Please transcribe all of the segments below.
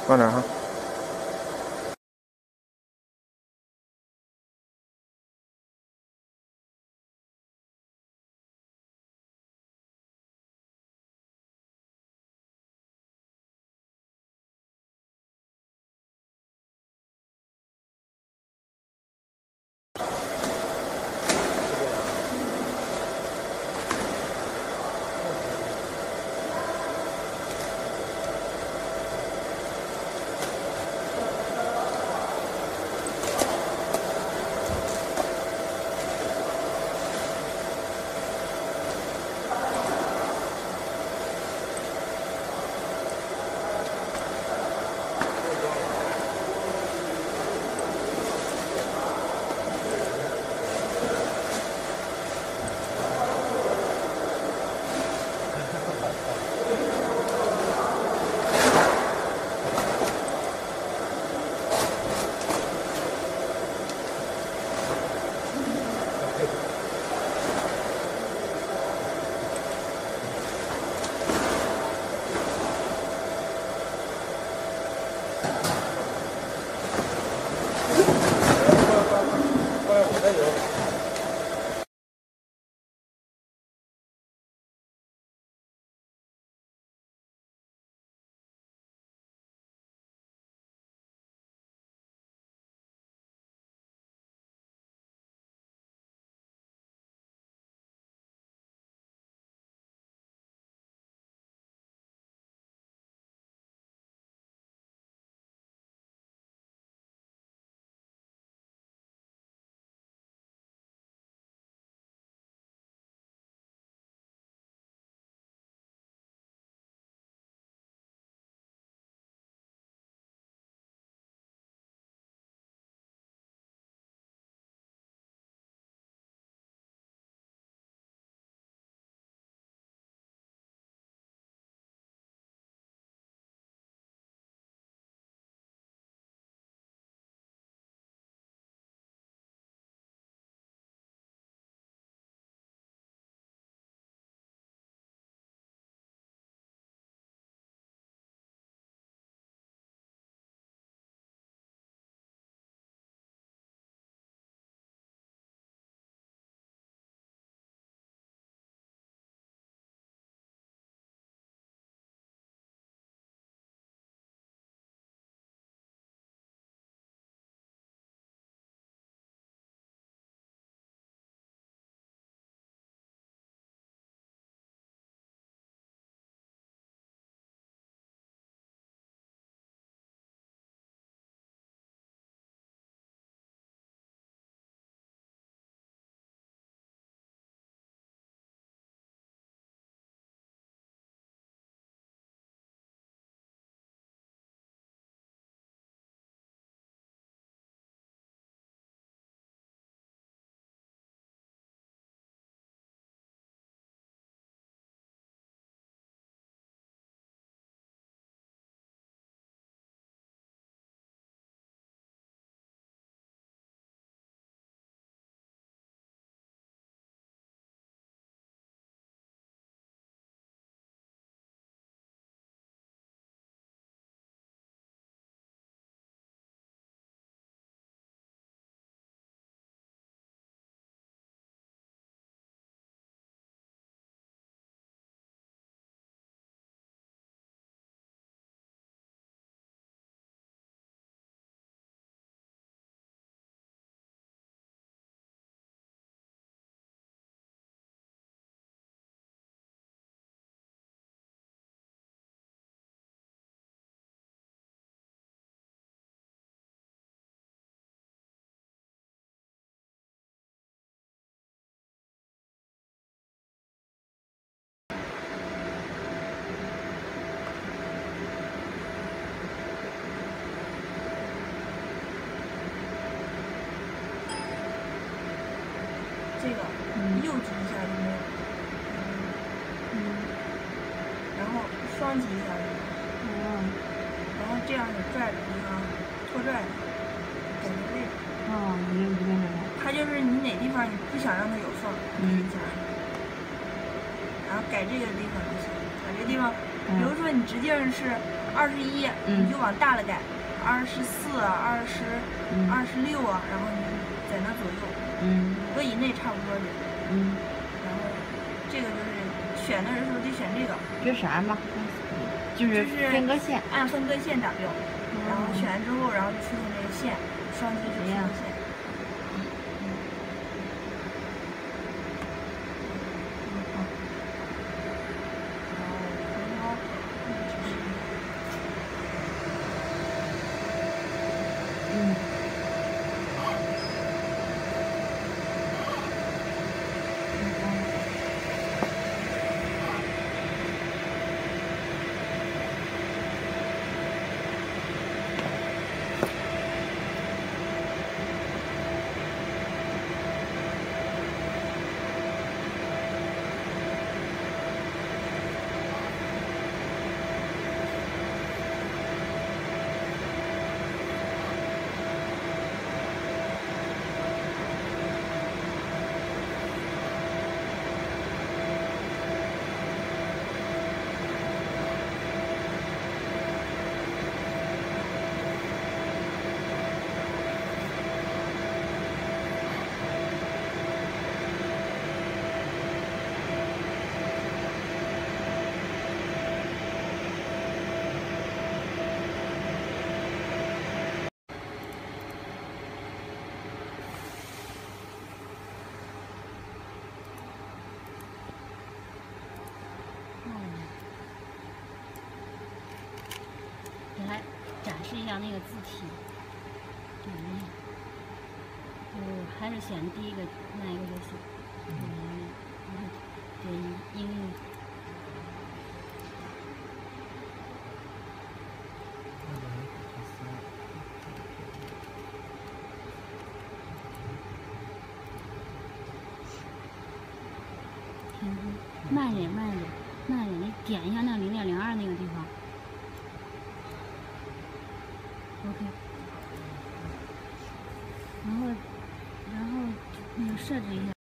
慢点哈。 这个右击一下就没有，然后双击一下就有，然后这样的拽的地方拖拽，改这位置。它就是你哪地方你不想让它有缝，你加，然后改这个地方就行，把这个地方比如说你直径是21，你就往大了改，24啊、26啊，然后你在那左右，5个以内差不多的。然后这个就是选的时候得选这个。 这是啥嘛？就是分割线， 按分割线打标，然后选完之后，然后就出现这个线，双击是分割线。 给它展示一下那个字体，还是选第一个那一个就行。对，英语。慢点，慢点，慢点！你点一下那0.02那个地方。OK。然后那个设置一下。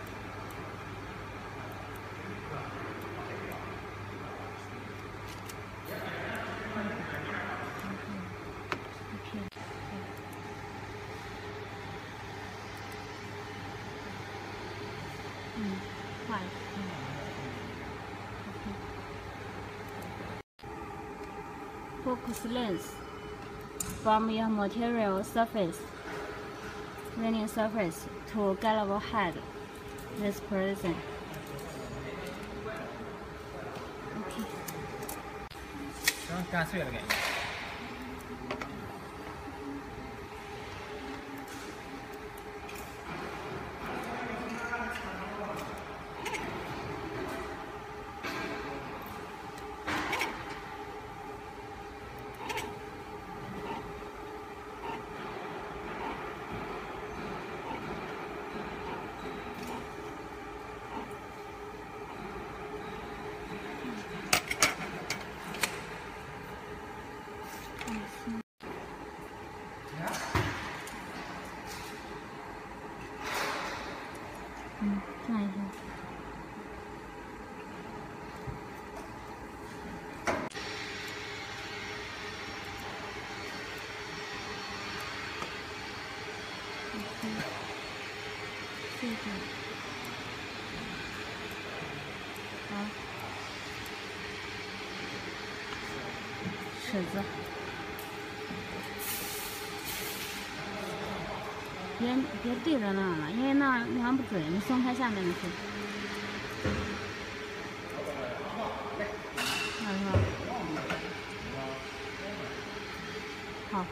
坏了。Focus length from your material surface, running surface to gallop head. This person. OK。 像干碎了感觉。 转一下。这个。好。尺子。别对着那儿了，因为那样不准，你松开下面的手。那是吧？好。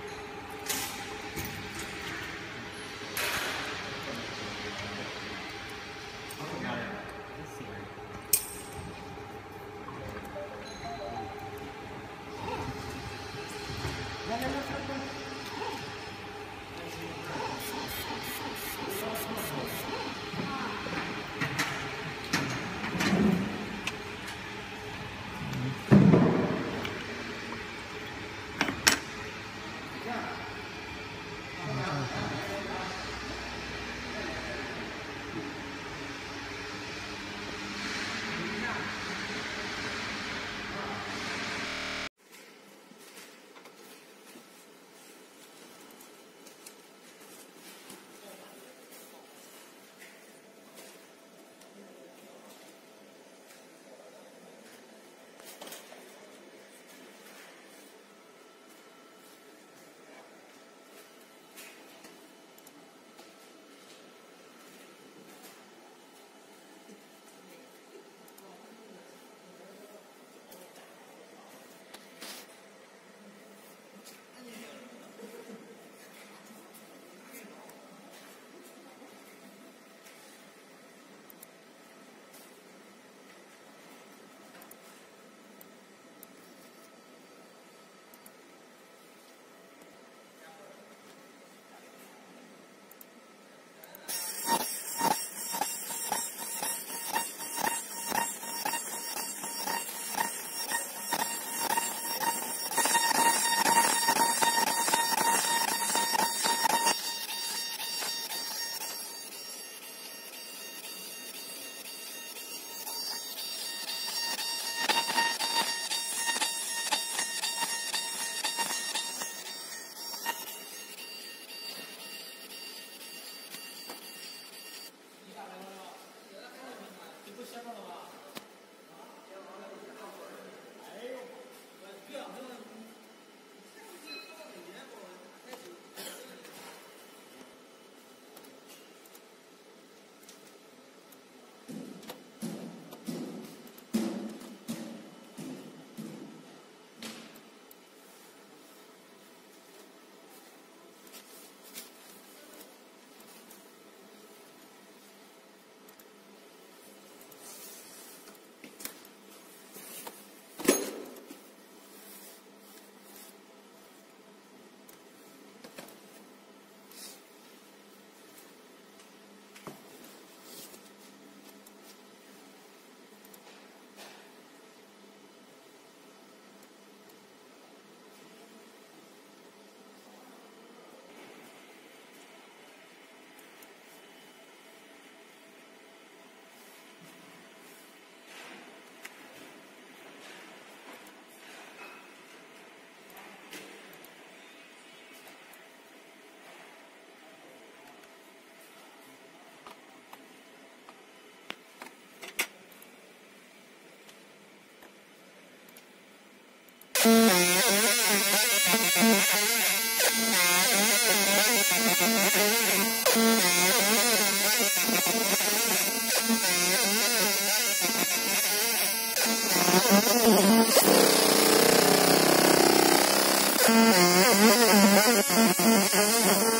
Thank you.